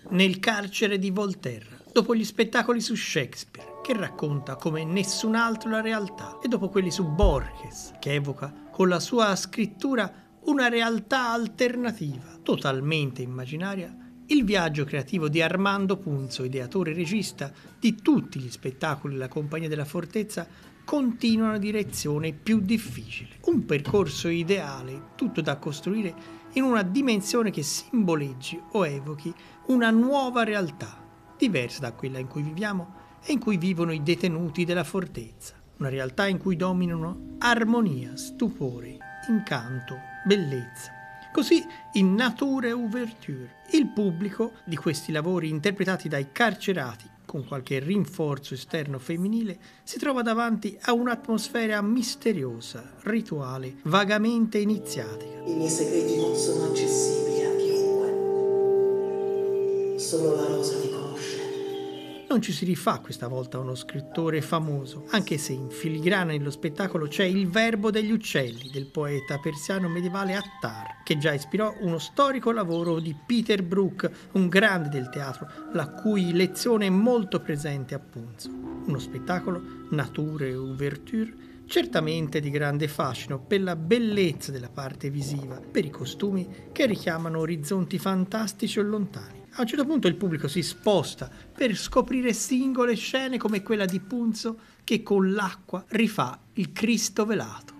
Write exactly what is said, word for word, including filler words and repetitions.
nel carcere di Voltaire, dopo gli spettacoli su Shakespeare, che racconta come nessun altro la realtà, e dopo quelli su Borges, che evoca con la sua scrittura una realtà alternativa, totalmente immaginaria, il viaggio creativo di Armando Punzo, ideatore e regista di tutti gli spettacoli della Compagnia della Fortezza, continua una direzione più difficile. Un percorso ideale, tutto da costruire in una dimensione che simboleggi o evochi una nuova realtà, diversa da quella in cui viviamo e in cui vivono i detenuti della fortezza. Una realtà in cui dominano armonia, stupore, incanto, bellezza. Così in Nature Ouverture il pubblico di questi lavori interpretati dai carcerati con qualche rinforzo esterno femminile si trova davanti a un'atmosfera misteriosa, rituale, vagamente iniziatica. I miei segreti non sono accessibili a chiunque. Solo la rosa li conosce. Non ci si rifà questa volta a uno scrittore famoso, anche se in filigrana nello spettacolo c'è il verbo degli uccelli del poeta persiano medievale Attar, che già ispirò uno storico lavoro di Peter Brook, un grande del teatro, la cui lezione è molto presente a Punzo. Uno spettacolo, Nature Ouverture, certamente di grande fascino per la bellezza della parte visiva, per i costumi che richiamano orizzonti fantastici o lontani. A un certo punto il pubblico si sposta per scoprire singole scene come quella di Punzo che con l'acqua rifà il Cristo velato.